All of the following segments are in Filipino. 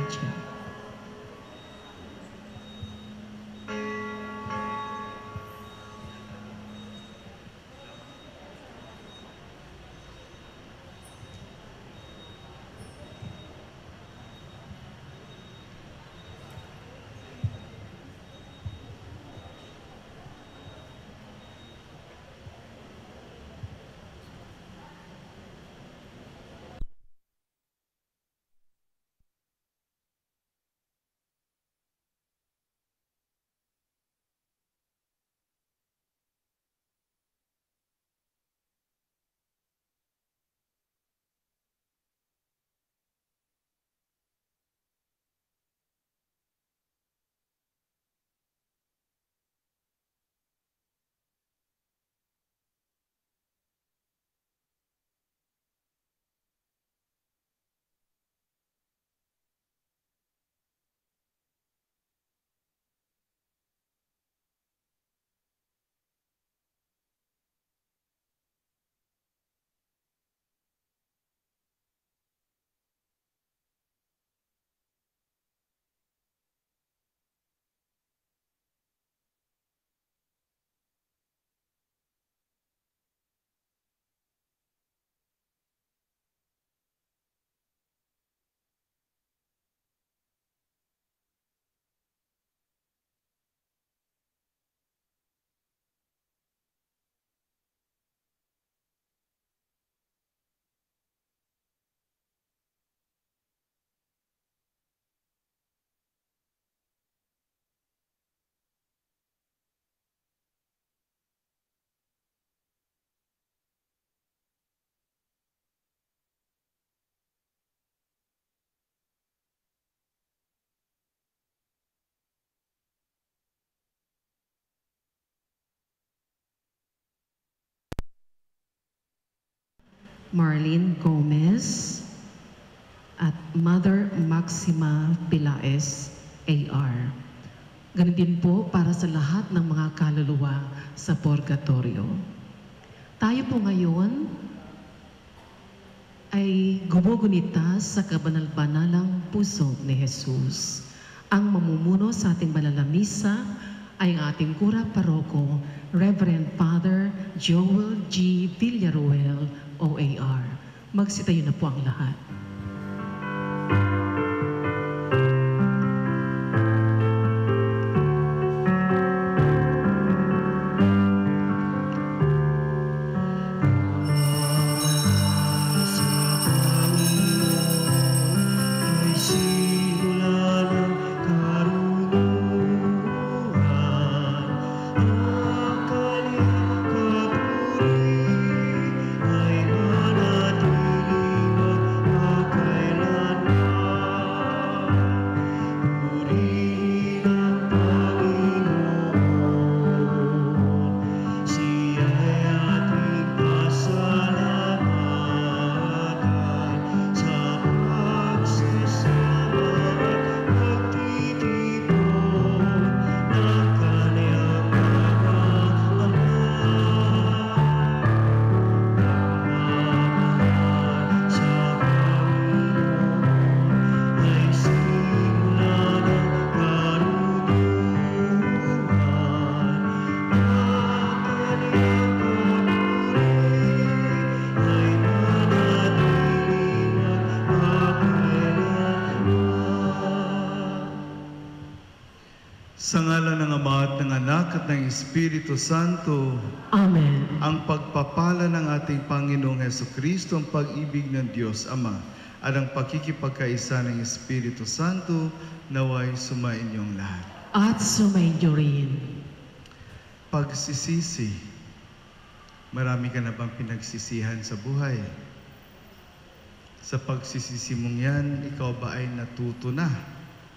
Medyo. Marlene Gomez at Mother Maxima Pilaes, AR. Ganun din po para sa lahat ng mga kaluluwa sa purgatorio. Tayo po ngayon ay gumugunita sa kabanal-banalang puso ni Jesus. Ang mamumuno sa ating malalamisa ay ang ating kura paroko, Reverend Father Joel G. Villaruel, OAR. Magsitayo na po ang lahat. Sa ngalan ng Ama at ng Anak at ng Espiritu Santo. Amen. Ang pagpapala ng ating Panginoong Hesukristo, ang pag-ibig ng Diyos Ama, at ang pakikipagkaisa ng Espiritu Santo, naway sumainyong lahat. At sumainyo rin. Pagsisisi. Marami ka na bang pinagsisihan sa buhay? Sa pagsisisi mong yan, ikaw ba ay natuto na?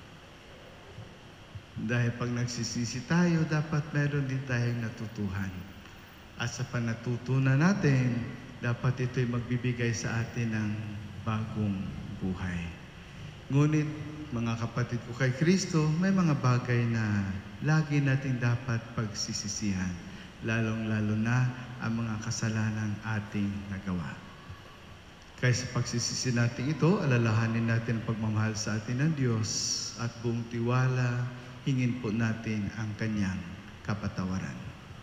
Dahil pag nagsisisi tayo, dapat meron din tayong natutuhan. At sa panatutunan natin, dapat ito'y magbibigay sa atin ng bagong buhay. Ngunit, mga kapatid ko kay Kristo, may mga bagay na lagi natin dapat pagsisisihan, lalong-lalo na ang mga kasalanan ating nagawa. Kaya sa pagsisisi natin ito, alalahanin natin ang pagmamahal sa atin ng Diyos at buong tiwala, hingin po natin ang Kanyang kapatawaran.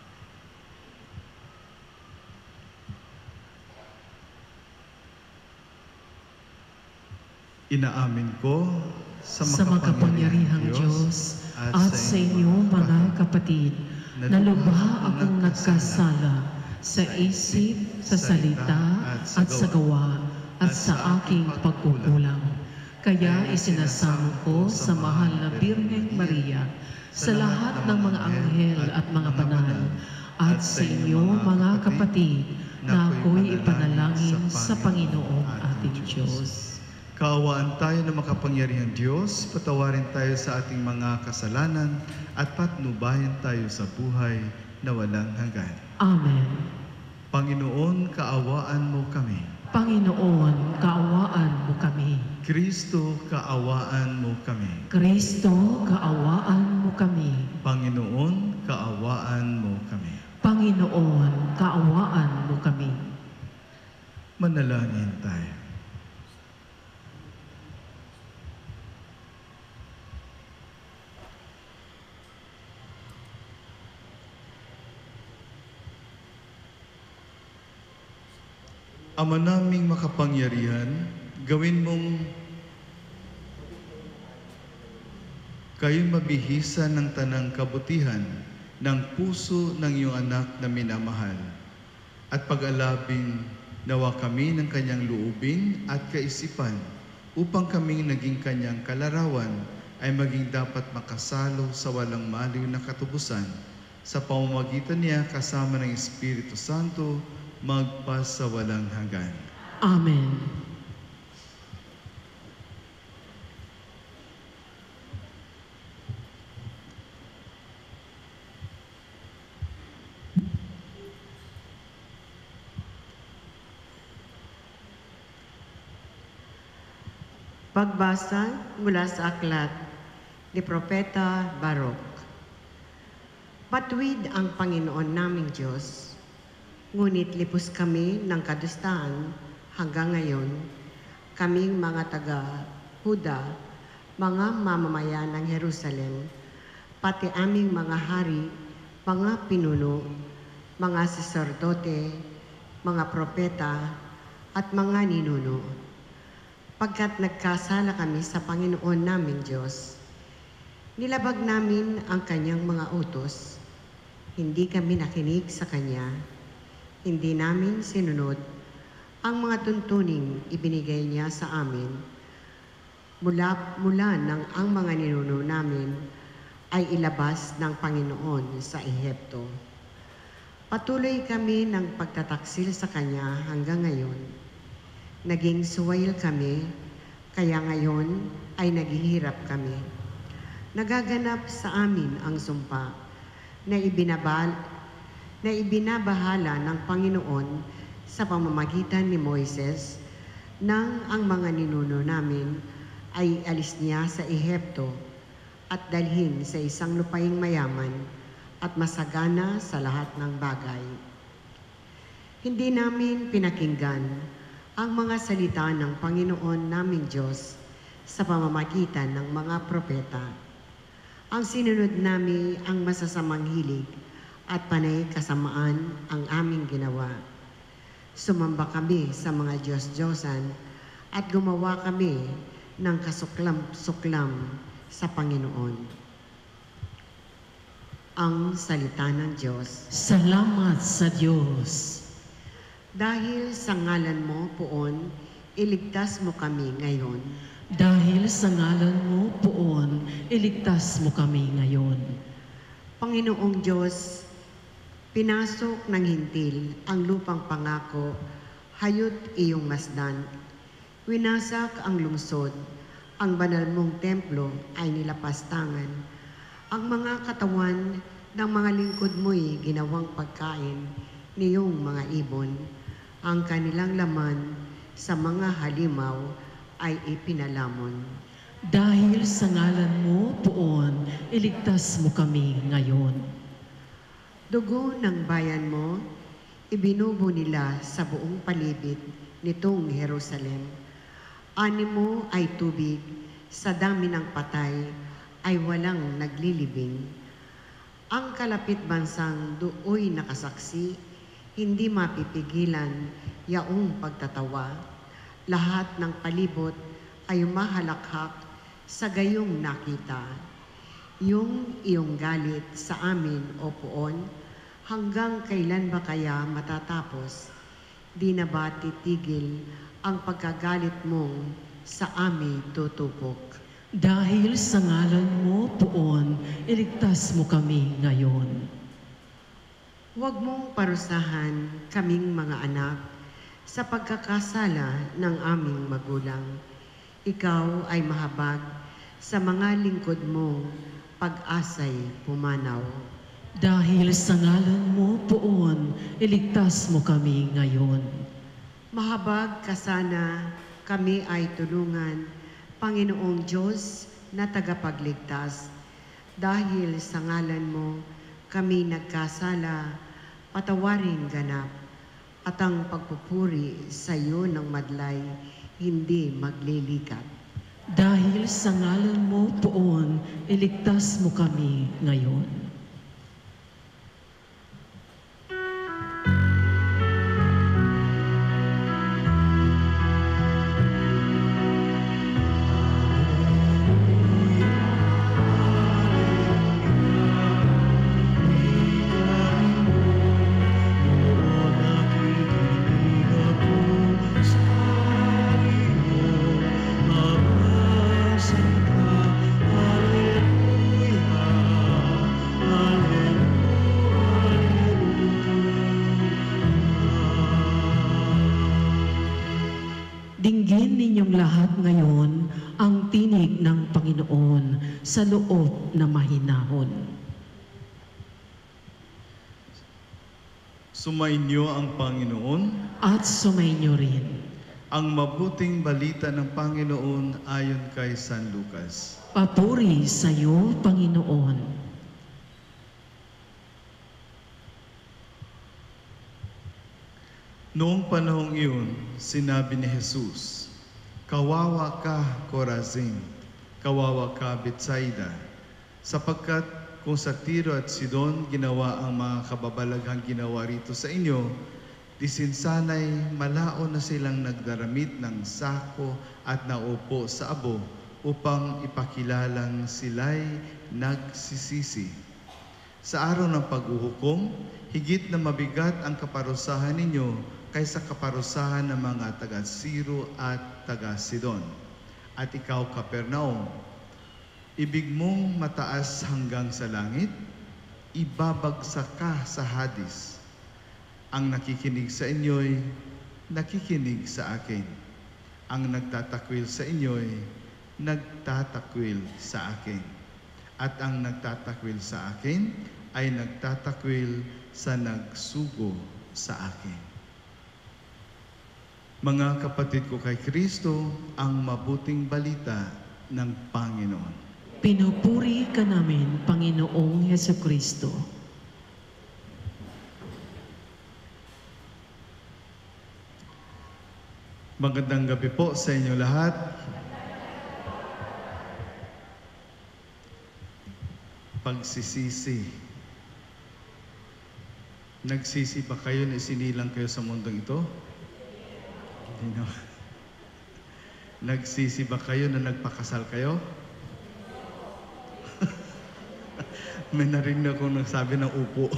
Inaamin ko sa makapangyarihang Diyos at sa inyo mga kapatid, na lubha akong nagkasala sa isip, sa salita, at sa gawa, at sa aking pagkukulang. Kaya isinasamo ko sa mahal na Birheng Maria, sa lahat ng mga anghel at mga banal, at sa inyo mga kapatid, na ako'y ipanalangin sa Panginoong ating Diyos. Kaawaan tayo ng makapangyarihang Diyos, patawarin tayo sa ating mga kasalanan, at patnubayan tayo sa buhay na walang hanggan. Amen. Panginoon, kaawaan mo kami. Panginoon, kaawaan mo kami. Kristo, kaawaan mo kami. Kristo, kaawaan mo kami. Panginoon, kaawaan mo kami. Panginoon, kaawaan mo kami. Manalangin tayo. Ama naming makapangyarihan, gawin mong kayo'y mabihisan ng tanang kabutihan ng puso ng iyong anak na minamahal, at pag-alabing nawa kami ng kanyang luubin at kaisipan, upang kaming naging kanyang kalarawan ay maging dapat makasalo sa walang maliw na katubusan, sa pamamagitan niya kasama ng Espiritu Santo, magpas sa walang hanggan. Amen. Pagbasa mula sa aklat ni Propeta Baruch. Patuwid ang Panginoon naming Diyos, ngunit lipos kami ng kadustaan hanggang ngayon, kaming mga taga-Huda, mga mamamayan ng Jerusalem, pati aming mga hari, mga pinuno, mga saserdote, mga propeta, at mga ninuno. Pagkat nagkasala kami sa Panginoon naming Diyos, nilabag namin ang kanyang mga utos, hindi kami nakinig sa kanya, hindi namin sinunod ang mga tuntuning ibinigay niya sa amin. Mula nang ang mga ninuno namin ay ilabas ng Panginoon sa Ehipto. Patuloy kami ng pagtataksil sa Kanya hanggang ngayon. Naging suwail kami, kaya ngayon ay naghihirap kami. Nagaganap sa amin ang sumpa na ibinabahala ng Panginoon sa pamamagitan ni Moises nang ang mga ninuno namin ay alis niya sa Ehipto at dalhin sa isang lupaing mayaman at masagana sa lahat ng bagay. Hindi namin pinakinggan ang mga salita ng Panginoon naming Diyos sa pamamagitan ng mga propeta. Ang sinunod namin ang masasamang hilig at panay kasamaan ang aming ginawa. Sumamba kami sa mga Diyos-Diyosan at gumawa kami ng kasuklam-suklam sa Panginoon. Ang salita ng Diyos. Salamat sa Diyos. Dahil sa ngalan mo, Poon, iligtas mo kami ngayon. Dahil sa ngalan mo, Poon, iligtas mo kami ngayon. Panginoong Diyos, pinasok ng hintil ang lupang pangako, hayot iyong masdan. Winasak ang lungsod, ang banal mong templo ay nilapastangan. Ang mga katawan ng mga lingkod mo'y ginawang pagkain niyong mga ibon. Ang kanilang laman sa mga halimaw ay ipinalamon. Dahil sa ngalan mo, Poon, iligtas mo kami ngayon. Dugo ng bayan mo, ibinubo nila sa buong palibot nitong Jerusalem. Animo ay tubig, sa dami ng patay ay walang naglilibing. Ang kalapit bansang dooy nakasaksi, hindi mapipigilan yaong pagtatawa. Lahat ng palibot ay mahalakhak sa gayong nakita. Yung iyong galit sa amin, O Poon, hanggang kailan ba kaya matatapos? Di na ba titigil ang pagkagalit mong sa amin tutupok? Dahil sa ngalan mo, Poon, iligtas mo kami ngayon. Huwag mong parusahan kaming mga anak sa pagkakasala ng aming magulang. Ikaw ay mahabag sa mga lingkod mong pag-asa'y pumanaw. Dahil sa ngalan mo, Poon, iligtas mo kami ngayon. Mahabag ka sana, kami ay tulungan, Panginoong Diyos na tagapagligtas. Dahil sa ngalan mo, kami nagkasala, patawarin ganap, at ang pagpupuri sa iyo ng madlay, hindi maglilikat. Dahil sa ngalan mo, Poon, iligtas mo kami ngayon. Dinggin ninyong lahat ngayon ang tinig ng Panginoon sa loob na mahinahon. Sumainyo ang Panginoon. At sumainyo rin. Ang mabuting balita ng Panginoon ayon kay San Lucas. Papuri sa iyo, Panginoon. Noong panahong iyon, sinabi ni Jesus, "Kawawa ka, Corazin, kawawa ka, Betsaida, sapagkat kung sa Tiro at Sidon ginawa ang mga kababalaghang ginawa rito sa inyo, di sinsanay malao na silang nagdaramit ng sako at naupo sa abo upang ipakilalang sila'y nagsisisi. Sa araw ng paghuhukom, higit na mabigat ang kaparusahan ninyo kaysa kaparusahan ng mga taga-Siro at taga-Sidon. At ikaw, Capernaum, ibig mong mataas hanggang sa langit, ibabagsak ka sa Hades. Ang nakikinig sa inyo'y nakikinig sa akin. Ang nagtatakwil sa inyo'y nagtatakwil sa akin. At ang nagtatakwil sa akin ay nagtatakwil sa nagsugo sa akin." Mga kapatid ko kay Kristo, ang mabuting balita ng Panginoon. Pinupuri ka namin, Panginoong Hesukristo. Magandang gabi po sa inyo lahat. Pagsisisi. Nagsisi ba kayo na isinilang kayo sa mundong ito? Hindi na. Nagsisi ba kayo na nagpakasal kayo? May narinig akong nagsabi ng upo.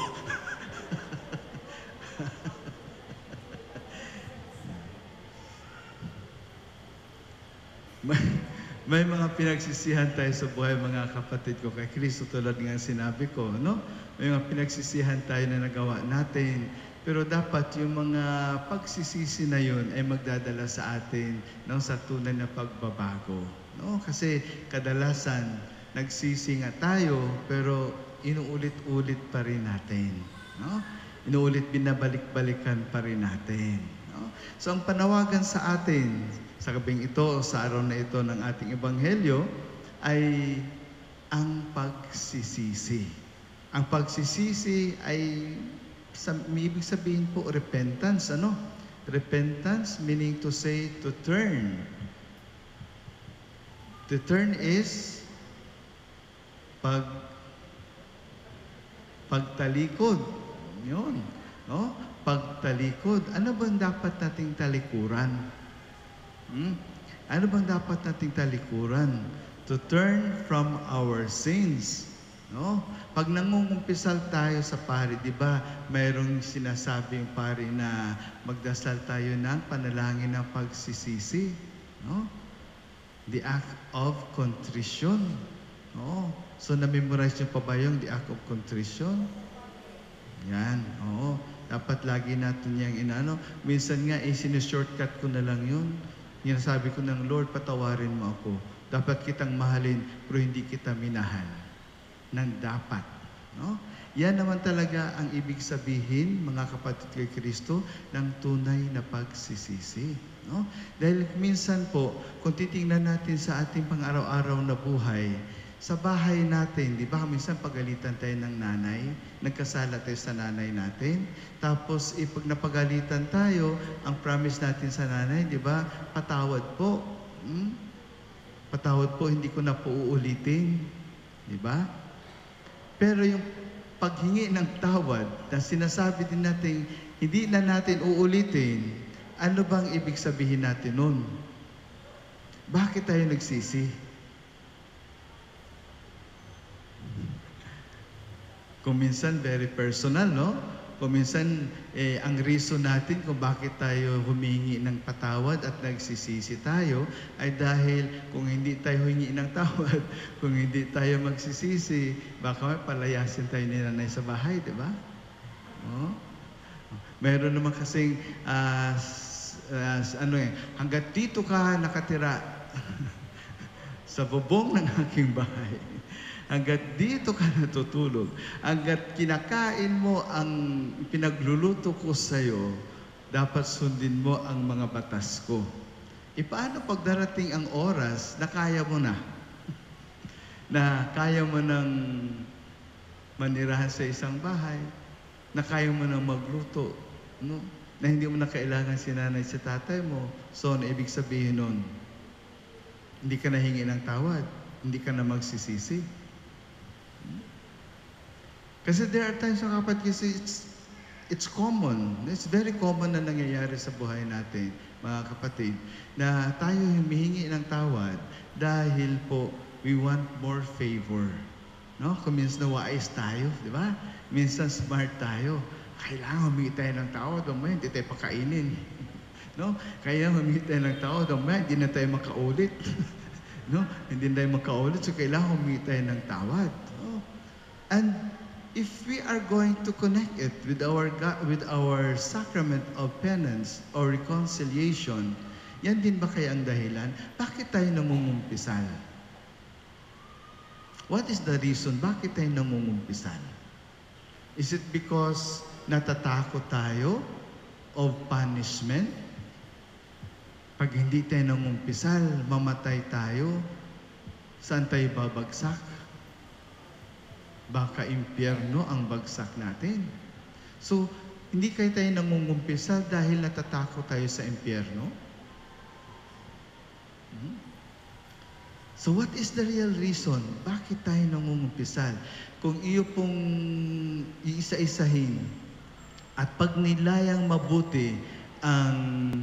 May mga pinagsisihan tayo sa buhay, mga kapatid ko kay Kristo, tulad nga sinabi ko, no? May mga pinagsisihan tayo na nagawa natin, pero dapat yung mga pagsisisi na yun ay magdadala sa atin, no, sa tunay na pagbabago, no? Kasi kadalasan nagsisi nga tayo, pero inuulit-ulit pa rin natin, no? Inuulit, binabalik-balikan pa rin natin, no? So ang panawagan sa atin sa gabing ito, sa araw na ito ng ating ebanghelyo, ay ang pagsisisi. Ang pagsisisi ay, may ibig sabihin po, repentance, ano? Repentance meaning to say to turn. To turn is pagtalikod. Yun. No? Pagtalikod. Ano bang dapat nating talikuran? Ano bang dapat nating talikuran? To turn from our sins. No? Pag nangungumpisal tayo sa pari, di ba, mayroong sinasabi yung pari na magdasal tayo ng panalangin ng pagsisisi. No? The act of contrition. No? So, na-memorize nyo pa ba yung the act of contrition? Yan. Oo. Dapat lagi natin yung inaano. Minsan nga, sinishortcut ko na lang yun. Sabi ko ng Lord, patawarin mo ako. Dapat kitang mahalin, pero hindi kita minahal. Nang dapat. No? Yan naman talaga ang ibig sabihin, mga kapatid kay Kristo, ng tunay na pagsisisi. No? Dahil minsan po, kung titingnan natin sa ating pang-araw-araw na buhay, sa bahay natin, di ba, minsan pagalitan tayo ng nanay, nagkasala tayo sa nanay natin, tapos pag napagalitan tayo, ang promise natin sa nanay, di ba, patawad po. Patawad po, hindi ko na po uulitin. Di ba? Pero yung paghingi ng tawad, na sinasabi din natin, hindi na natin uulitin, ano bang ibig sabihin natin nun? Bakit tayo nagsisi? Kung minsan, very personal, no? Kung minsan, ang reason natin kung bakit tayo humingi ng patawad at nagsisisi tayo ay dahil kung hindi tayo humingi ng tawad, kung hindi tayo magsisisi, baka may palayasin tayo ni nanay sa bahay, di ba? No? Meron naman kasing, hanggat dito ka nakatira sa bubong ng aking bahay, hanggat dito ka natutulog, hanggat kinakain mo ang pinagluluto ko sa iyo, dapat sundin mo ang mga batas ko. Paano pag darating ang oras na kaya mo na? Na kaya mo nang manirahan sa isang bahay, na kaya mo nang magluto, no? Na hindi mo na kailangan si nanay si tatay mo. So, ano ibig sabihin nun? Hindi ka na hingi ng tawad, hindi ka na magsisisi. Kasi there are times, mga kapatid, kasi it's common. It's very common na nangyayari sa buhay natin, mga kapatid, na tayo humihingi ng tawad dahil po we want more favor. No? Kung minsan na wise tayo, di ba? Minsan smart tayo. Kailangan humingi tayo ng tawad, mamaya hindi tayo pakainin. No? Kaya humingi tayo ng tawad, mamaya hindi na tayo makaulit. No? Hindi na tayo makaulit, so kailangan humingi tayo ng tawad. No? And if we are going to connect it with our God, with our sacrament of penance or reconciliation, yan din ba kaya ang dahilan? Bakit tayo nangungumpisal? What is the reason? Bakit tayo nangungumpisal? Is it because natatakot tayo of punishment? Pag hindi tayo nangungumpisal, mamatay tayo, saan tayo babagsak? Baka impyerno ang bagsak natin. So, hindi kayo tayo nangungumpisal dahil natatakot tayo sa impyerno? So, what is the real reason? Bakit tayo nangungumpisal? Kung iyo pong iisa-isahin at pag nilayang mabuti ang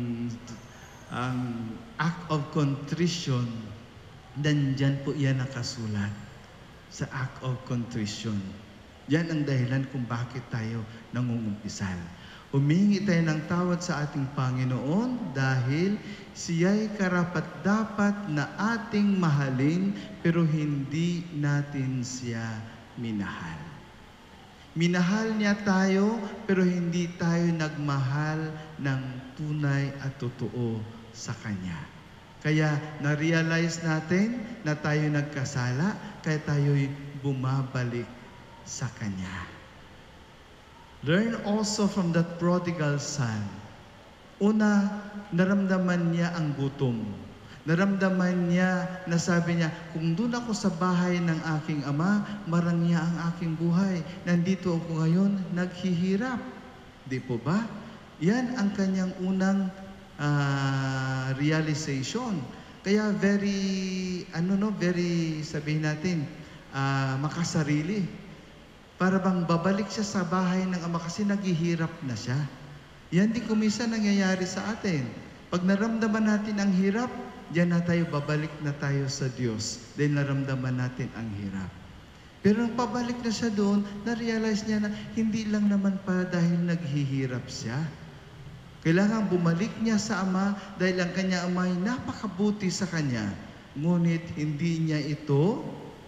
act of contrition, nandyan po yan nakasulat. Sa act of contrition. Yan ang dahilan kung bakit tayo nangungumpisal. Humingi tayo ng tawad sa ating Panginoon dahil siya'y karapat-dapat na ating mahalin pero hindi natin siya minahal. Minahal niya tayo pero hindi tayo nagmahal ng tunay at totoo sa Kanya. Kaya na-realize natin na tayo nagkasala, kaya tayo'y bumabalik sa Kanya. Learn also from that prodigal son. Una, naramdaman niya ang gutom. Naramdaman niya na sabi niya, kung doon ako sa bahay ng aking ama, marangya ang aking buhay. Nandito ako ngayon, naghihirap. Di po ba? Yan ang kanyang unang realization. Kaya very sabihin natin, makasarili. Para bang babalik siya sa bahay ng ama kasi naghihirap na siya. Yan din kuminsan nangyayari sa atin. Pag naramdaman natin ang hirap, diyan na tayo, babalik na tayo sa Diyos. Dahil naramdaman natin ang hirap. Pero nung pabalik na siya doon, na-realize niya na hindi lang naman pa dahil naghihirap siya. Kailangan bumalik niya sa ama dahil ang kanya ama ay napakabuti sa kanya. Ngunit hindi niya ito,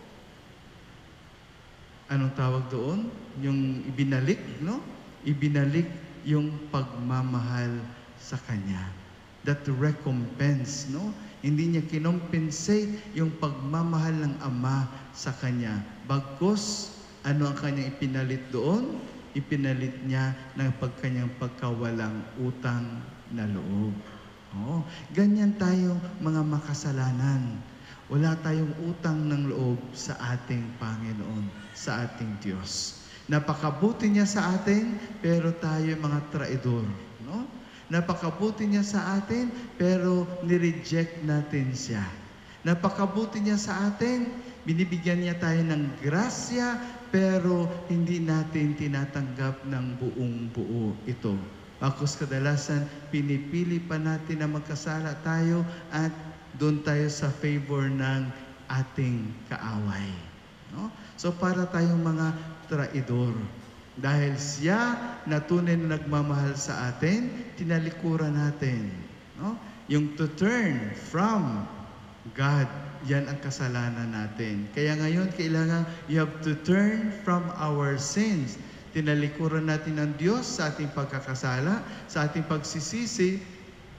anong tawag doon? Yung ibinalik, no? Ibinalik yung pagmamahal sa kanya. That recompense, no? Hindi niya kinompensate yung pagmamahal ng ama sa kanya. Bagkus, ano ang kanyang ipinalit doon? Ipinalit niya ng kanyang pagkawalang utang na loob. Oh, ganyan tayong mga makasalanan. Wala tayong utang ng loob sa ating Panginoon, sa ating Diyos. Napakabuti niya sa atin, pero tayo mga traidor. No? Napakabuti niya sa atin, pero nireject natin siya. Napakabuti niya sa atin, binibigyan niya tayo ng grasya, pero hindi natin tinatanggap ng buong buo ito. Bakos kadalasan, pinipili pa natin na magkasala tayo at doon tayo sa favor ng ating kaaway. No? So para tayong mga traidor. Dahil siya na tunay na nagmamahal sa atin, tinalikuran natin. No? Yung to turn from God, yan ang kasalanan natin. Kaya ngayon, kailangan you have to turn from our sins. Tinalikuran natin ng Diyos sa ating pagkakasala, sa ating pagsisisi.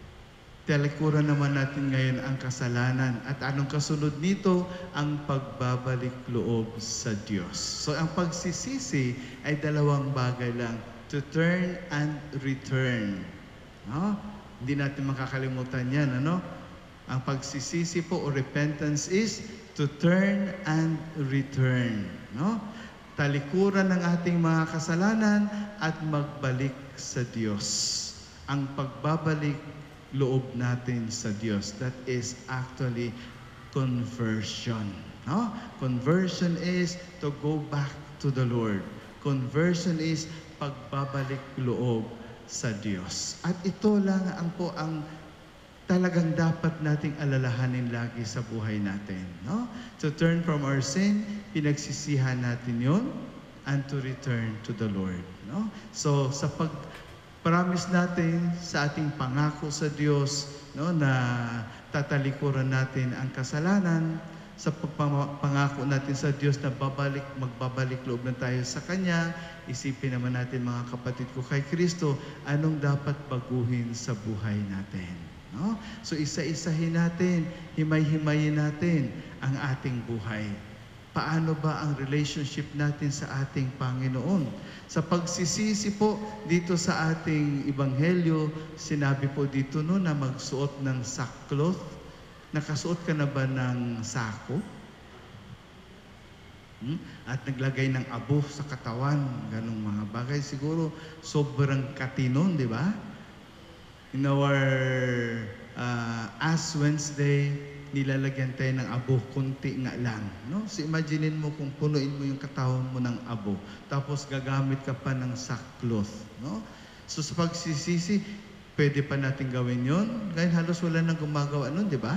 Talikuran naman natin ngayon ang kasalanan. At anong kasunod nito? Ang pagbabalik loob sa Diyos. So ang pagsisisi ay dalawang bagay lang. To turn and return. No? Hindi natin makakalimutan yan. Ano? Ang pagsisisi po o repentance is to turn and return. No? Talikuran ng ating mga kasalanan at magbalik sa Diyos. Ang pagbabalik loob natin sa Diyos. That is actually conversion. No? Conversion is to go back to the Lord. Conversion is pagbabalik loob sa Diyos. At ito lang ang talagang dapat nating alalahanin lagi sa buhay natin. No? To turn from our sin, pinagsisihan natin yon, and to return to the Lord. No? So sa promise natin sa ating pangako sa Diyos, no, na tatalikuran natin ang kasalanan, sa pangako natin sa Diyos na magbabalik loob na tayo sa Kanya, isipin naman natin mga kapatid ko kay Kristo, anong dapat baguhin sa buhay natin. No? So isa-isahin natin, himay-himayin natin ang ating buhay. Paano ba ang relationship natin sa ating Panginoon? Sa pagsisisi po dito sa ating Ebanghelyo, sinabi po dito no na magsuot ng sackcloth. Nakasuot ka na ba ng sako? At naglagay ng abo sa katawan, ganong mga bagay. Siguro sobrang katinon, di ba? In our Ash Wednesday, nilalagyan tayo ng abo, kunti nga lang. No? So imaginein mo kung punuin mo yung katawan mo ng abo, tapos gagamit ka pa ng sackcloth. No? So sa pagsisisi, pwede pa natin gawin yon. Kahit halos wala nang gumagawa nun, di ba?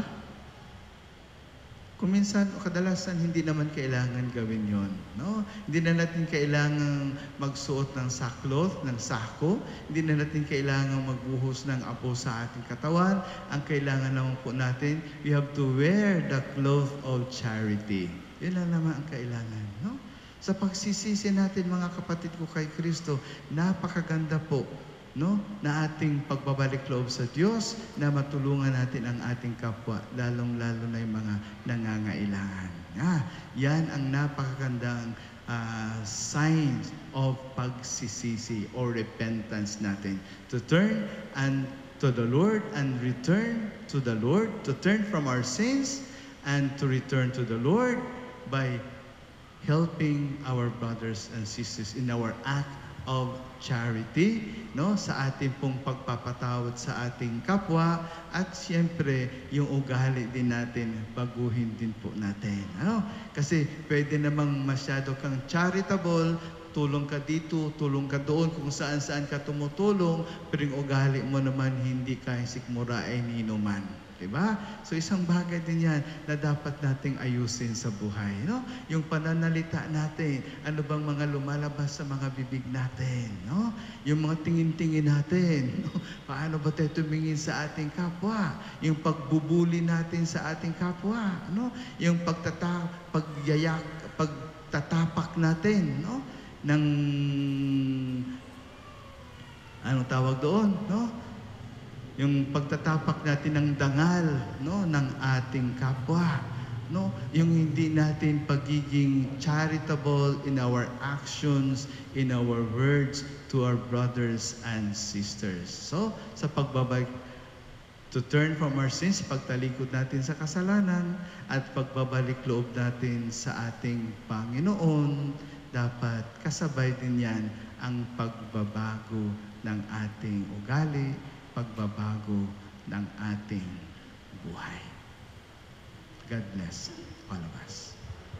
Kuminsan o kadalasan, hindi naman kailangan gawin yon. No? Hindi na natin kailangan magsuot ng sackcloth, ng sako. Hindi na natin kailangan magbuhos ng abo sa ating katawan. Ang kailangan naman po natin, we have to wear the cloth of charity. Yun lang naman ang kailangan. No? Sa pagsisisi natin, mga kapatid ko kay Kristo, napakaganda po, no, na ating pagbabalik loob sa Diyos, na matulungan natin ang ating kapwa, lalong-lalo na yung mga nangangailangan. Yan ang napakagandang signs of pagsisisi or repentance natin. To turn and to the Lord and return to the Lord, to turn from our sins and to return to the Lord by helping our brothers and sisters in our act of charity, no, sa ating pong pagpapatawad sa ating kapwa, at siyempre yung ugali din natin baguhin din po natin, ano? Kasi pwede namang masyado kang charitable, tulong ka dito, tulong ka doon, kung saan-saan ka tumutulong, pero yung ugali mo naman hindi ka sikmura ay ninuman. Diba? So isang bagay din yan na dapat nating ayusin sa buhay. No? Yung pananalita natin, ano bang mga lumalabas sa mga bibig natin? No? Yung mga tingin-tingin natin, no? Paano ba tayo tumingin sa ating kapwa? Yung pagbubuli natin sa ating kapwa. No? Yung pagtatapak natin, no? Ng anong tawag doon, no? Yung pagtatapak natin ng dangal, no, ng ating kapwa, no? Yung hindi natin pagiging charitable in our actions, in our words to our brothers and sisters. So, sa pagbabalik to turn from our sins, pagtalikod natin sa kasalanan at pagbabalik loob natin sa ating Panginoon, dapat kasabay din yan ang pagbabago ng ating ugali, pagbabago ng ating buhay. God bless all of us.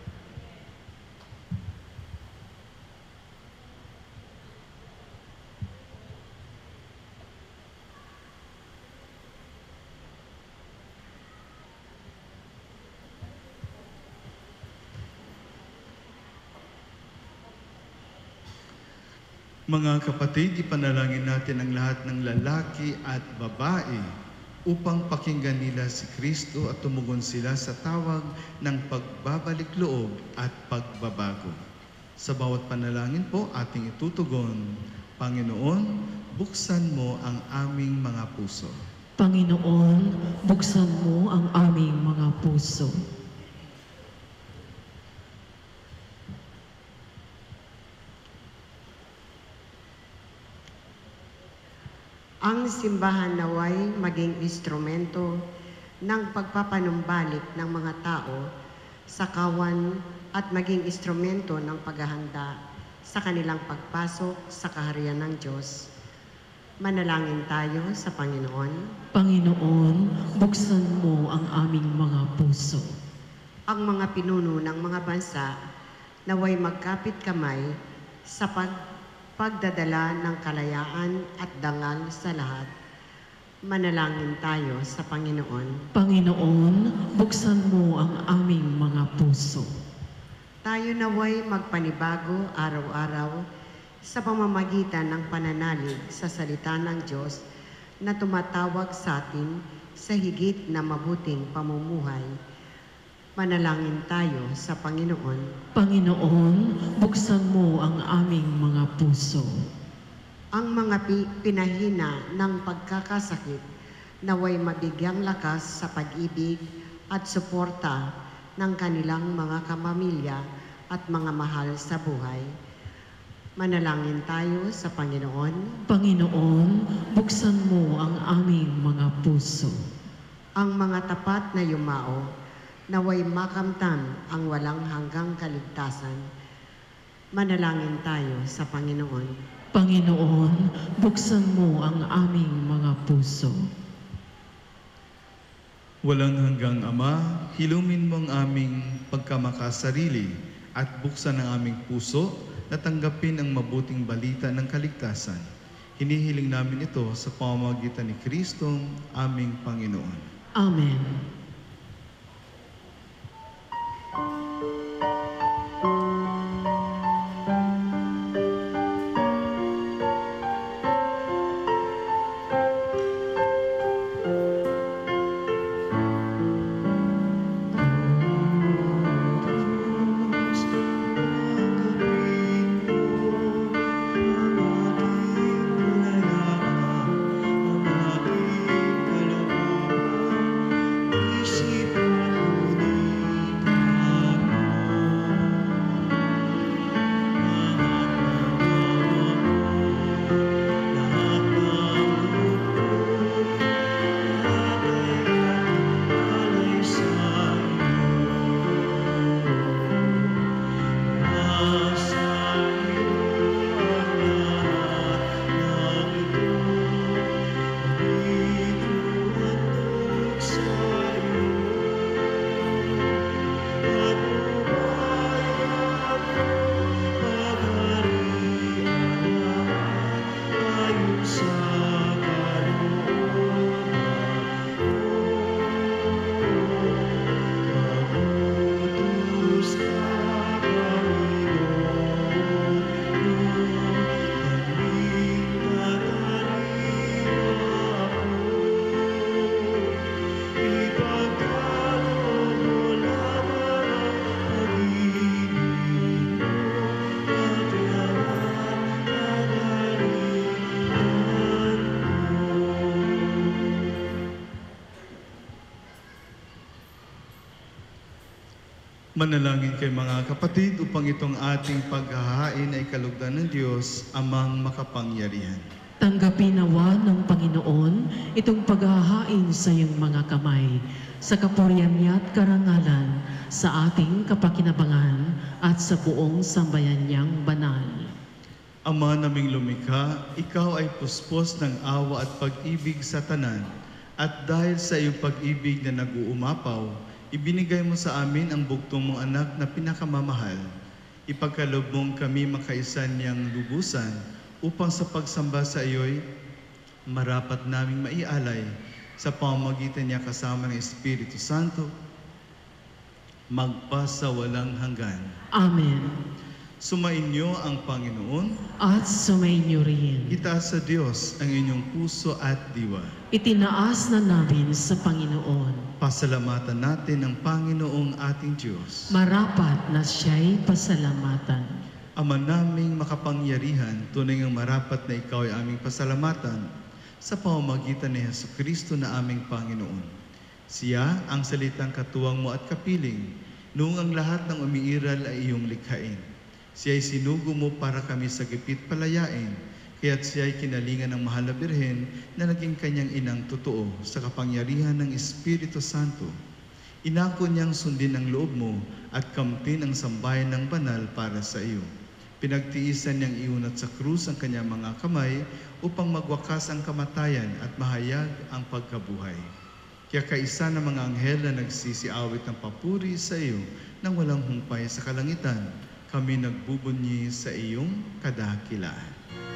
Mga kapatid, ipanalangin natin ang lahat ng lalaki at babae upang pakinggan nila si Kristo at tumugon sila sa tawag ng pagbabalik loob at pagbabago. Sa bawat panalangin po ating itutugon, Panginoon, buksan mo ang aming mga puso. Panginoon, buksan mo ang aming mga puso. Ang simbahan naway maging instrumento ng pagpapanumbalik ng mga tao sa kawan at maging instrumento ng paghahanda sa kanilang pagpasok sa kaharian ng Diyos. Manalangin tayo sa Panginoon. Panginoon, buksan mo ang aming mga puso. Ang mga pinuno ng mga bansa naway magkapit kamay sa pagdadala ng kalayaan at dangal sa lahat. Manalangin tayo sa Panginoon. Panginoon, buksan mo ang aming mga puso. Tayo naway magpanibago araw-araw sa pamamagitan ng pananalig sa salita ng Diyos na tumatawag sa atin sa higit na mabuting pamumuhay. Manalangin tayo sa Panginoon. Panginoon, buksan mo ang aming mga puso. Ang mga pinahina ng pagkakasakit naway mabigyang lakas sa pag-ibig at suporta ng kanilang mga kamamilya at mga mahal sa buhay. Manalangin tayo sa Panginoon. Panginoon, buksan mo ang aming mga puso. Ang mga tapat na yumao naway makamtan ang walang hanggang kaligtasan. Manalangin tayo sa Panginoon. Panginoon, buksan mo ang aming mga puso. Walang hanggang Ama, hilumin mo ang aming pagkamakasarili at buksan ang aming puso na tanggapin ang mabuting balita ng kaligtasan. Hinihiling namin ito sa pamamagitan ni Kristong aming Panginoon. Amen. Manalangin kay mga kapatid upang itong ating paghahain ay kalugdan ng Diyos, Amang makapangyarihan. Tanggapin nawa ng Panginoon itong paghahain sa iyong mga kamay, sa kapurihan niya at karangalan, sa ating kapakinabangan at sa buong sambayan niyang banal. Ama naming lumikha, ikaw ay puspos ng awa at pag-ibig sa tanan, at dahil sa iyong pag-ibig na nag-uumapaw, ibinigay mo sa amin ang bugtong mong anak na pinakamamahal. Ipagkaloob mong kami makaisa niyang lubusan upang sa pagsamba sa iyo'y marapat naming maialay sa pamamagitan niya kasama ng Espiritu Santo, magpasawalang hanggan. Amen. Sumainyo ang Panginoon. At sumainyo rin. Itaas sa Diyos ang inyong puso at diwa. Itinaas na namin sa Panginoon. Pasalamatan natin ang Panginoong ating Diyos. Marapat na siya'y pasalamatan. Ama naming makapangyarihan, tunay ang marapat na ikaw ay aming pasalamatan sa pamamagitan ni Jesucristo na aming Panginoon. Siya ang salitang katuwang mo at kapiling, noong ang lahat ng umiiral ay iyong likhain. Siya ay sinugo mo para kami sa gipit palayain, kaya't siya ay kinalingan ng mahal na birhen na naging kanyang inang totoo sa kapangyarihan ng Espiritu Santo. Inako niyang sundin ang loob mo at kamtin ang sambayan ng banal para sa iyo. Pinagtiisan niyang iunat sa krus ang kanyang mga kamay upang magwakas ang kamatayan at mahayag ang pagkabuhay. Kaya kaisa ng mga anghel na nagsisiawit ng papuri sa iyo nang walang humpay sa kalangitan, kami nagbubunyi sa iyong kadakilaan.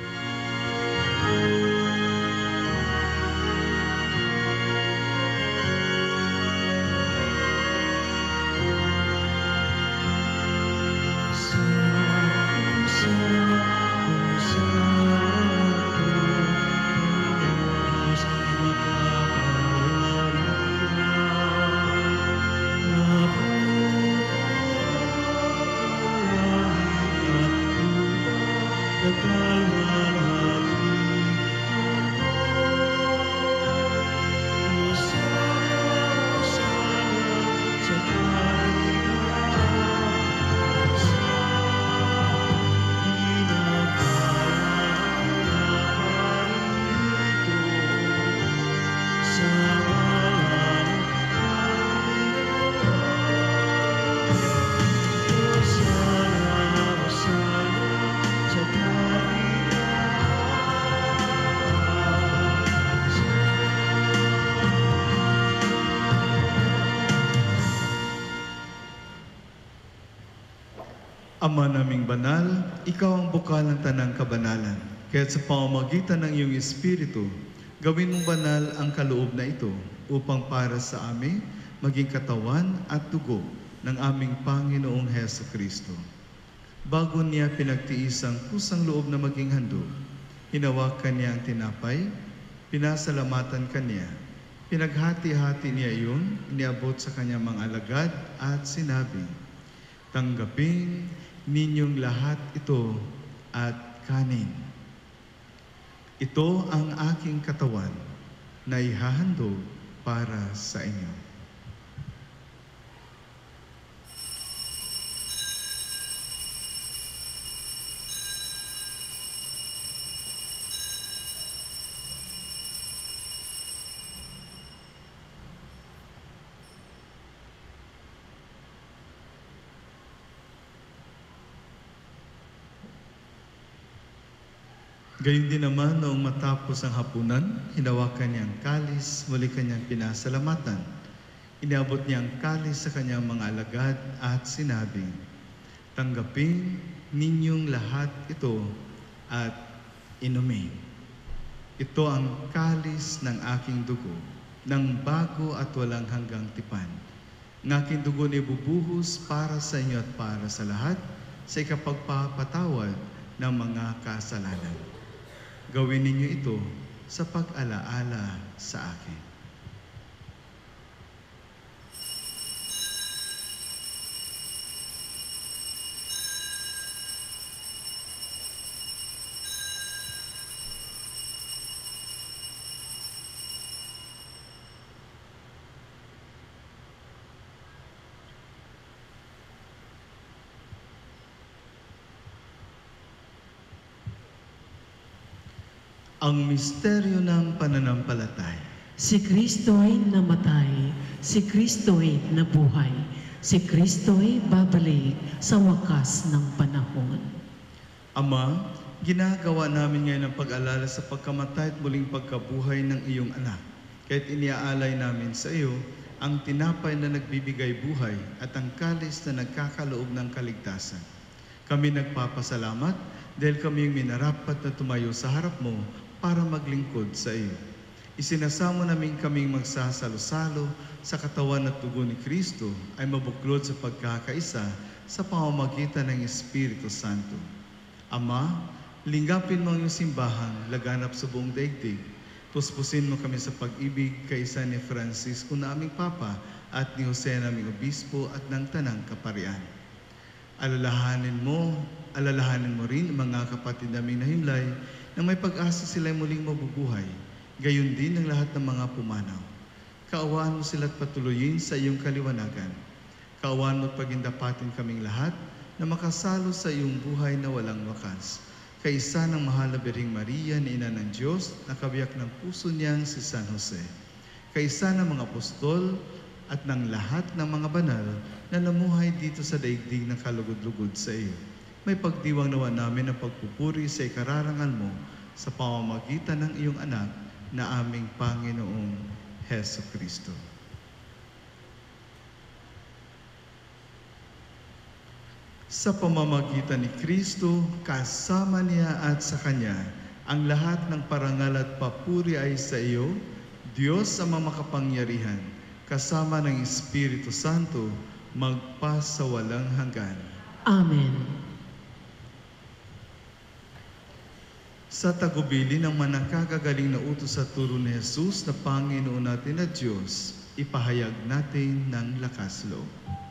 Ama naming banal, ikaw ang bukal ng tanang kabanalan. Kaya't sa pamamagitan ng iyong Espiritu, gawin mong banal ang kaloob na ito upang para sa amin maging katawan at dugo ng aming Panginoong Jesucristo. Bago niya pinagtiis ang kusang loob na maging handog, hinawakan niya ang tinapay, pinasalamatan kaniya, pinaghati-hati niya iyon, iniabot sa kanyang mga alagad at sinabi, "Tanggapin ninyong lahat ito at kanin. Ito ang aking katawan na ihahandog para sa inyo." Gayun din naman noong matapos ang hapunan, hinawakan niya ang kalis, muli kanyang pinasalamatan. Iniabot niya ang kalis sa kanyang mga alagad at sinabi, "Tanggapin ninyong lahat ito at inumin. Ito ang kalis ng aking dugo, ng bago at walang hanggang tipan. Ng aking dugo na ibubuhos para sa inyo at para sa lahat, sa ikapagpapatawad ng mga kasalanan. Gawin ninyo ito sa pag-alaala sa akin." Ang misteryo ng pananampalataya. Si Kristo'y namatay, si Kristo'y nabuhay, si Kristo'y babalik sa wakas ng panahon. Ama, ginagawa namin ngayon ang pag-alala sa pagkamatay at muling pagkabuhay ng iyong anak. Kahit iniaalay namin sa iyo ang tinapay na nagbibigay buhay at ang kalis na nagkakaloob ng kaligtasan. Kami nagpapasalamat dahil kami yung minarapat na tumayo sa harap mo para maglingkod sa iyo. Isinasamo namin kaming magsasalo-salo sa katawan at dugo ni Kristo ay mabuklod sa pagkakaisa sa pamamagitan ng Espiritu Santo. Ama, linggapin mo ang iyong simbahan, laganap sa buong daigdig. Puspusin mo kami sa pag-ibig kaisa ni Francisco na aming Papa at ni Jose na aming Obispo at ng Tanang Kaparian. Alalahanin mo rin ang mga kapatid naming nahimlay na may pag-asa sila'y muling mabubuhay, gayon din ang lahat ng mga pumanaw. Kaawaan mo sila't patuloyin sa iyong kaliwanagan. Kaawaan mo at pagindapatin kaming lahat na makasalo sa iyong buhay na walang wakas. Kaisa ng mahal na Birheng Maria na Ina ng Diyos, na kabiyak ng puso niyang si San Jose. Kaisa ng mga apostol at ng lahat ng mga banal na namuhay dito sa daigdig ng kalugod-lugod sa iyo. May pagdiwang nawa namin ang pagpupuri sa ikararangal mo sa pamamagitan ng iyong anak na aming Panginoong Heso Kristo. Sa pamamagitan ni Kristo, kasama niya at sa Kanya, ang lahat ng parangal at papuri ay sa iyo, Diyos Ama makapangyarihan, kasama ng Espiritu Santo, magpa sa walang hanggan. Amen. Sa tagubili ng manangkagagaling na utos sa turo ni Jesus na Panginoon natin na Diyos, ipahayag natin ng lakas loob.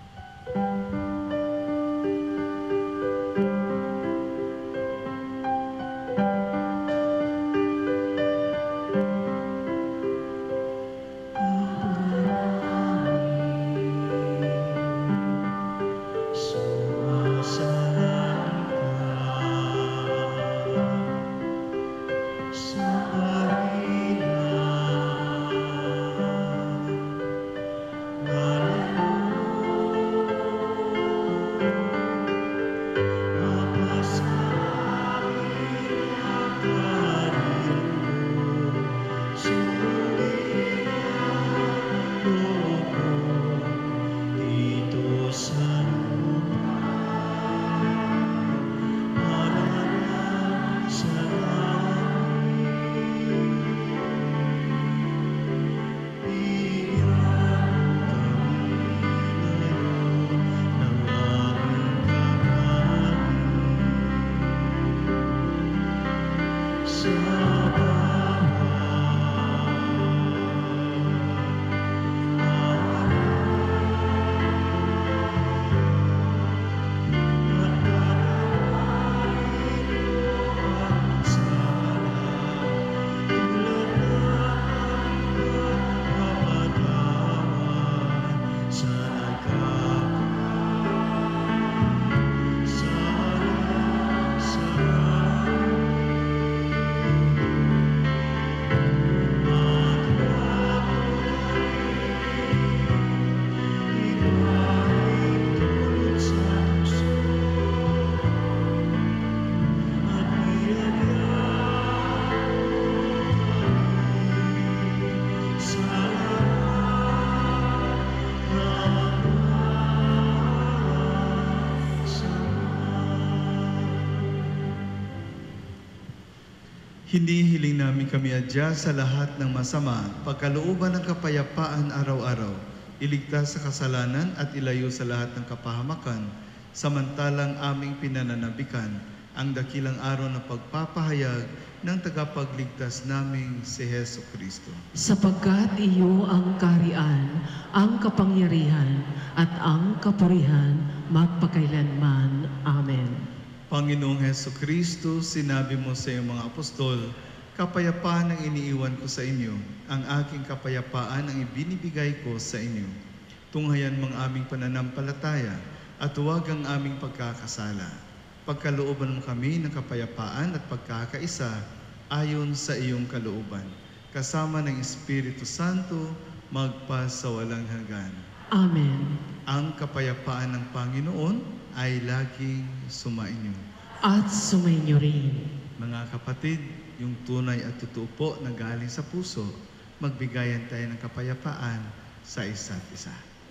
Hinihiling namin kami adya sa lahat ng masama, pagkalooban ng kapayapaan araw-araw, iligtas sa kasalanan at ilayo sa lahat ng kapahamakan, samantalang aming pinananabikan ang dakilang araw na pagpapahayag ng tagapagligtas naming si Heso Kristo. Sapagkat iyo ang kaharian, ang kapangyarihan, at ang kapurihan magpakailanman. Amen. Panginoong Heso Kristo, sinabi mo sa iyong mga apostol, kapayapaan ang iniiwan ko sa inyo, ang aking kapayapaan ang ibinibigay ko sa inyo. Tunghayan mo ang aming pananampalataya at huwag ang aming pagkakasala. Pagkalooban mo kami ng kapayapaan at pagkakaisa ayon sa iyong kalooban, kasama ng Espiritu Santo, magpa sa walang hanggan. Amen. Ang kapayapaan ng Panginoon ay laging sumainyo. At sumainyo rin. Mga kapatid, yung tunay at totoo po na galing sa puso, magbigayan tayo ng kapayapaan sa isa't isa.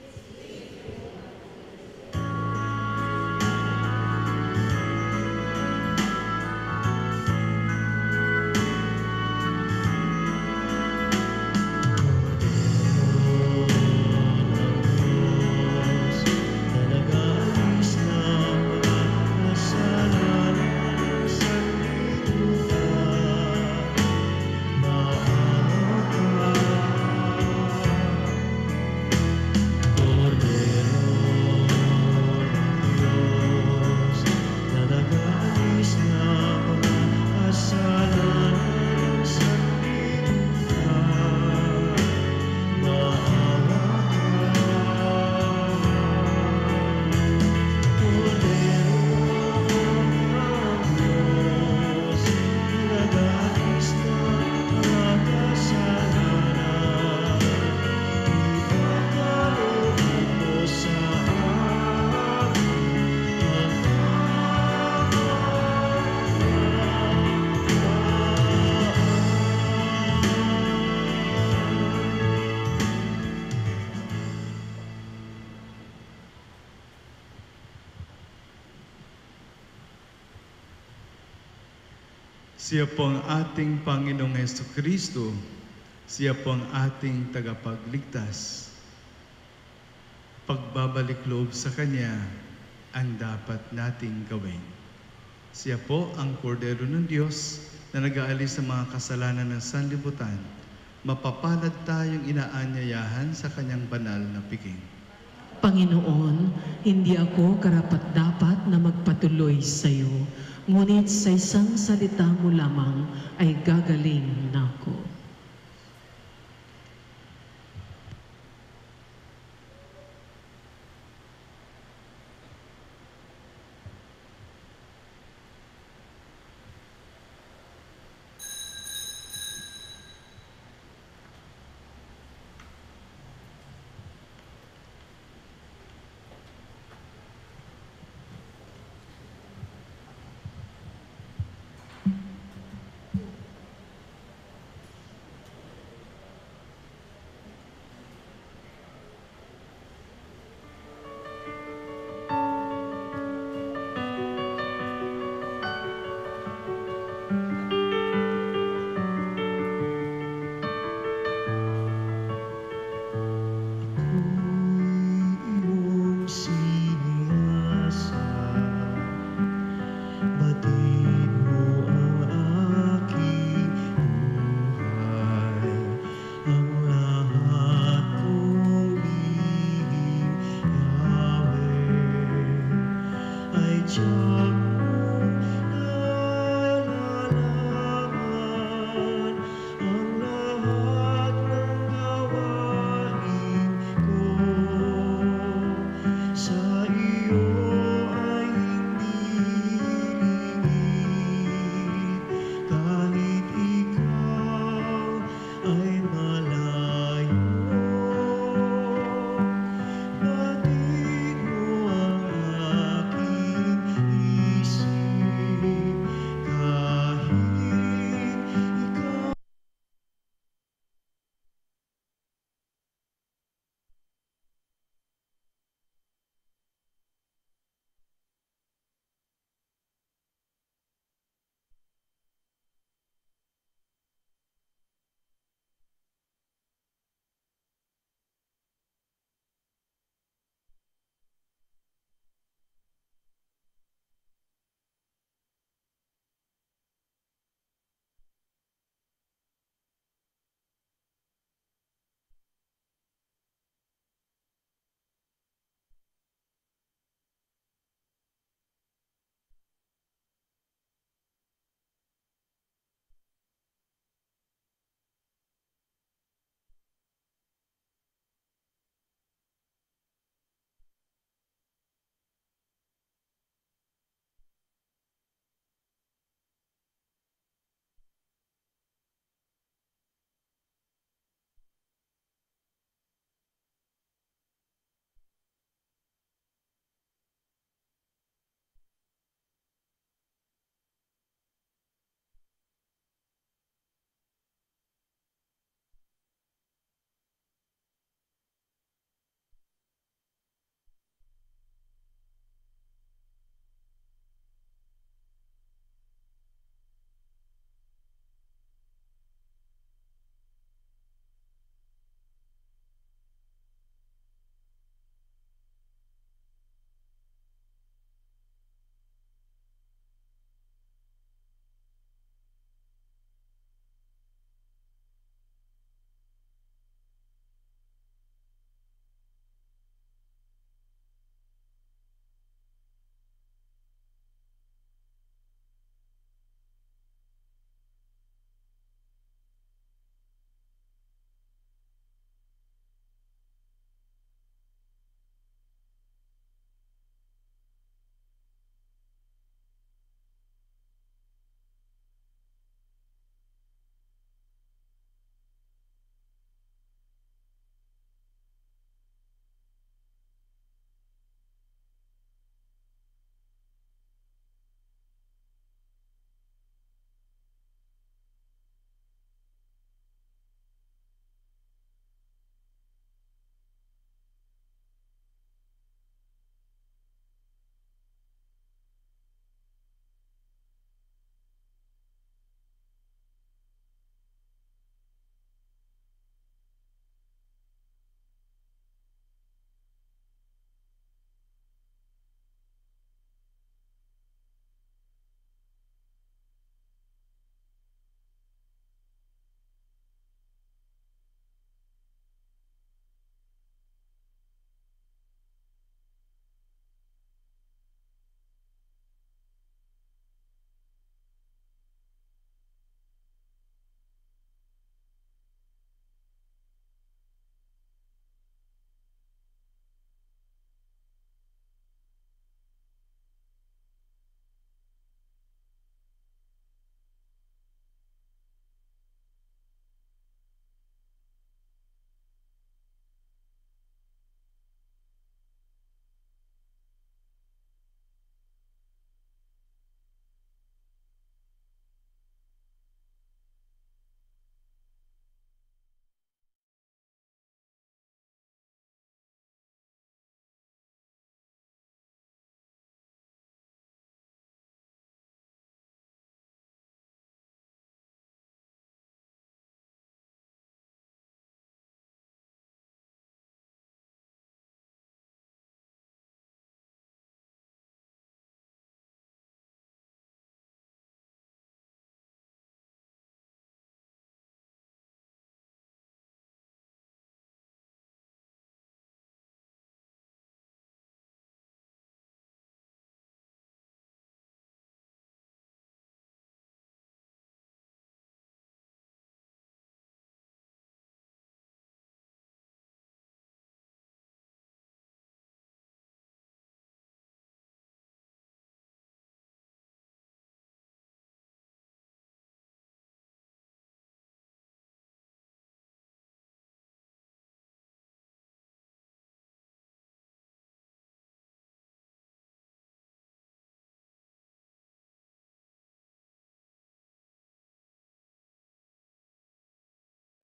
Siya po ang ating Panginoong Hesukristo. Siya po ang ating tagapagligtas. Pagbabalik loob sa Kanya ang dapat nating gawin. Siya po ang Kordero ng Diyos na nag-aalis sa mga kasalanan ng sanlibutan. Mapapalad tayong inaanyayahan sa Kanyang banal na piging. Panginoon, hindi ako karapat-dapat na magpatuloy sa iyo, ngunit sa isang salita mo lamang ay gagaling na ako.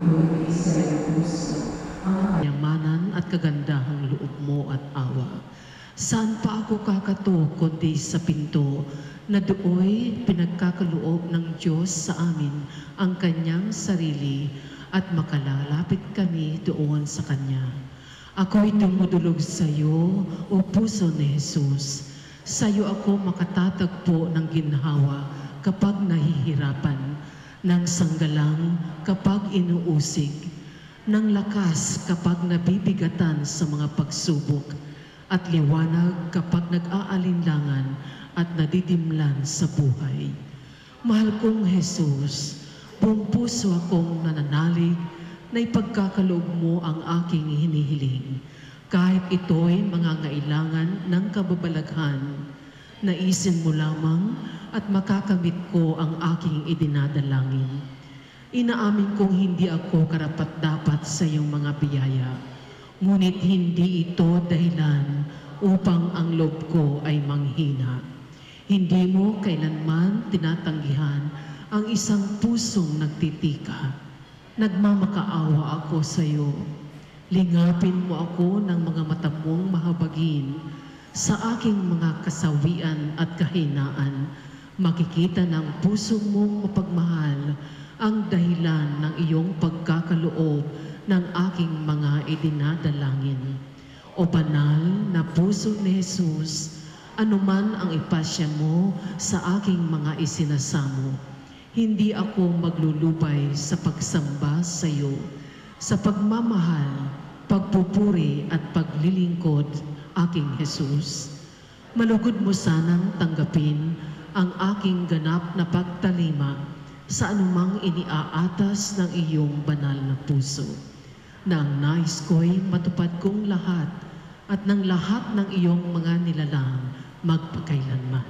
Kayamanan at kagandahang loob mo at awa. Saan pa ako kakato kundi sa pinto na dooy pinagkakaloob ng Diyos sa amin ang kanyang sarili at makalalapit kami doon sa kanya. Ako'y tumudulog sa iyo, o puso ni Jesus. Sa iyo ako makatatagpo ng ginhawa kapag nahihirapan, ng sanggalang kapag inuusig, ng lakas kapag nabibigatan sa mga pagsubok, at liwanag kapag nag-aalinlangan at nadidimlan sa buhay. Mahal kong Jesus, buong puso akong nananalig na ipagkakaloob mo ang aking hinihiling. Kahit ito'y mangangailangan ng kababalaghan, naisin mo lamang at makakamit ko ang aking idinadalangin. Inaamin kong hindi ako karapat-dapat sa iyong mga biyaya, ngunit hindi ito dahilan upang ang loob ko ay manghina. Hindi mo kailanman tinatanggihan ang isang pusong nagtitika. Nagmamakaawa ako sa iyo. Lingapin mo ako ng mga mata mong mahabagin sa aking mga kasawian at kahinaan. Makikita ng puso mong mapagmahal ang dahilan ng iyong pagkakaloob ng aking mga idinadalangin. O banal na puso ni Jesus, anuman ang ipasya mo sa aking mga isinasamo, hindi ako maglulubay sa pagsamba sa iyo, sa pagmamahal, pagpupuri at paglilingkod, aking Jesus. Malugod mo sanang tanggapin ang aking ganap na pagtalima sa anumang iniaatas ng iyong banal na puso, na ang nais ko'y matupad kong lahat at ng lahat ng iyong mga nilalang magpakailanman.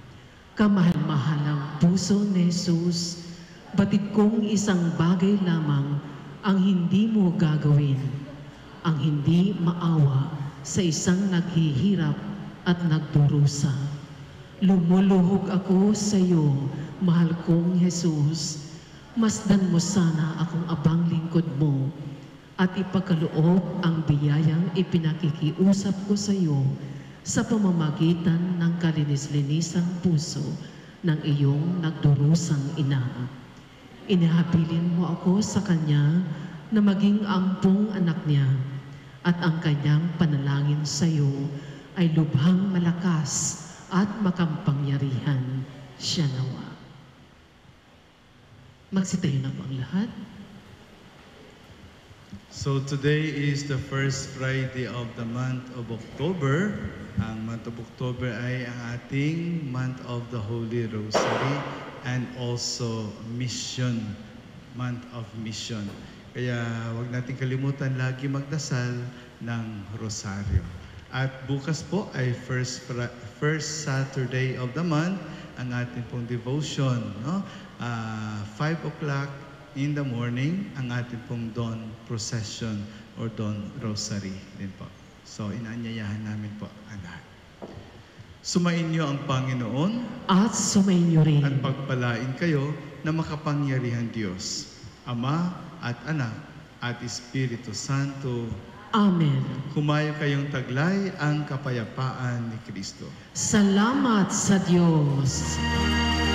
Kamahal-mahalang puso ni Jesus, batid kong isang bagay lamang ang hindi mo gagawin, ang hindi maawa sa isang naghihirap at nagdurusa. Lumuluhog ako sa iyo, mahal kong Jesus. Masdan mo sana akong abang lingkod mo at ipagkaloob ang biyayang ipinakikiusap ko sa iyo sa pamamagitan ng kalinis-linisang puso ng iyong nagdurusang ina. Inihabilin mo ako sa kanya na maging ampong anak niya, at ang kanyang panalangin sa iyo ay lubhang malakas at makampangyarihan. Siya nawa. Magsitayo na po ang lahat. So today is the first Friday of the month of October. Ang month of October ay ang ating month of the Holy Rosary and also mission, month of mission. Kaya wag natin kalimutan lagi magdasal ng rosaryo. At bukas po ay first Saturday of the month, ang ating pong devotion, no? 5 o'clock in the morning, ang ating pong dawn procession or dawn rosary din po. So, inaanyayahan namin po ang lahat. Sumain niyo ang Panginoon At sumayin niyo rin at pagpalain kayo na makapangyarihan Diyos, Ama at Anak at Espiritu Santo. Amen. Humayo kayong taglay ang kapayapaan ni Kristo. Salamat sa Diyos.